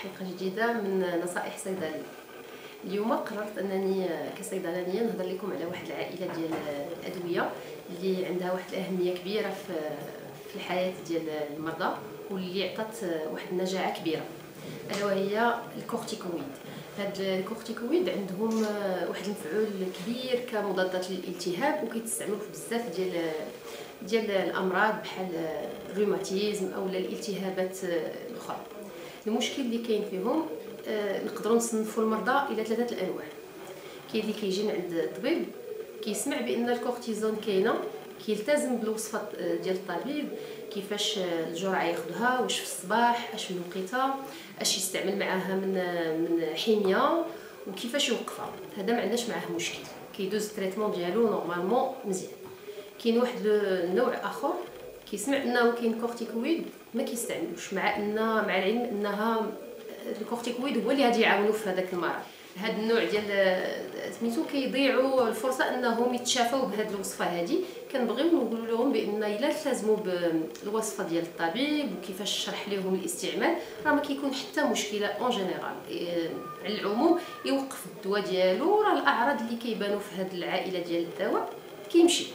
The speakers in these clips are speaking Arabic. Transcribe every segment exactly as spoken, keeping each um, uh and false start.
حلقة جديدة من نصائح صيدلية. اليوم قررت انني كصيدلانيه نهضر لكم على واحد العائله ديال الادويه اللي عندها واحد الاهميه كبيره في في الحياه ديال المرضى واللي عطات واحد النجاعه كبيره، الا وهي الكورتيكويد. هاد الكورتيكويد عندهم واحد المفعول كبير كمضادات للالتهاب وكيتستعملوا في بزاف ديال ديال الامراض بحال الروماتيزم او الالتهابات الاخرى. المشكل اللي كاين فيهم آه، نقدروا نصنفوا المرضى الى ثلاثه الانواع. كاين اللي كيجي عند الطبيب كيسمع بان الكورتيزون كاينه، كيلتزم بالوصفه ديال الطبيب، كيفاش الجرعه ياخذها، واش في الصباح، اش من وقيته، اش يستعمل معاها من من حميه، وكيفاش يوقفها. هذا ما عندناش معاه مشكل، كيدوز التريتمون ديالو نورمالمون مزيان. كاين واحد النوع اخر كيسمع انه كاين كورتيكويد ما كيستعملوش، مع ان مع العلم انها الكورتيكويد هو اللي غادي يعاونوا في هذاك المرض. هذا النوع ديال سميتو كيضيعوا الفرصه انهم يتشافوا بهذه الوصفه هذه. كنبغيو نقول لهم بان الا التزموا بالوصفه ديال الطبيب وكيفاش شرح لهم الاستعمال راه ما كيكون حتى مشكله اون جينيرال. على العموم يوقف الدواء ديالو، راه الاعراض اللي كيبانوا في هذه العائله ديال الدواء كيمشي.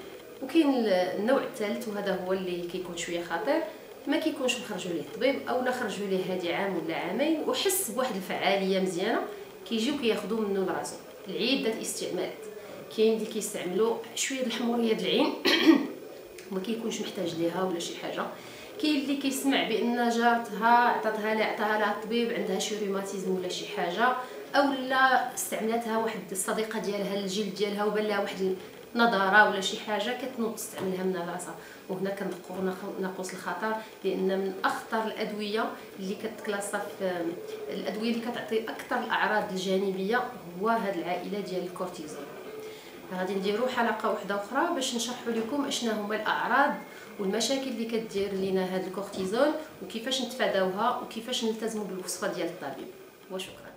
وكاين النوع الثالث وهذا هو اللي كيكون شويه خطير، ما كيكونش مخرجوا ليه الطبيب او لا خرجوا ليه هذه عام ولا عامين وحس بواحد الفعاليه مزيانه، كيجيو كياخذوا منه لراسو لعده استعمالات. كاين اللي كيستعملوا شويه د الحموريه د العين وما كيكونش محتاج ليها ولا شي حاجه. كاين اللي كيسمع بان جارتها عطاتها لها عطاها لها الطبيب عندها شي روماتيزم ولا شي حاجه، او لا استعملتها واحد الصديقه ديالها للجلد ديالها وبان لها واحد نظاره ولا شي حاجه كتنوض تستعملها من راسها. وهنا كنذكر ناقوس الخطر، لان من اخطر الادويه اللي كتكلاصا في الادويه اللي كتعطي اكثر الاعراض الجانبيه هو هذه العائله ديال الكورتيزون. غادي نديروا حلقه واحده اخرى باش نشرحوا لكم اشنا هما الاعراض والمشاكل اللي كدير لنا هذا الكورتيزون وكيفاش نتفاداوها وكيفاش نلتزموا بالوصفه ديال الطبيب. وشكرا.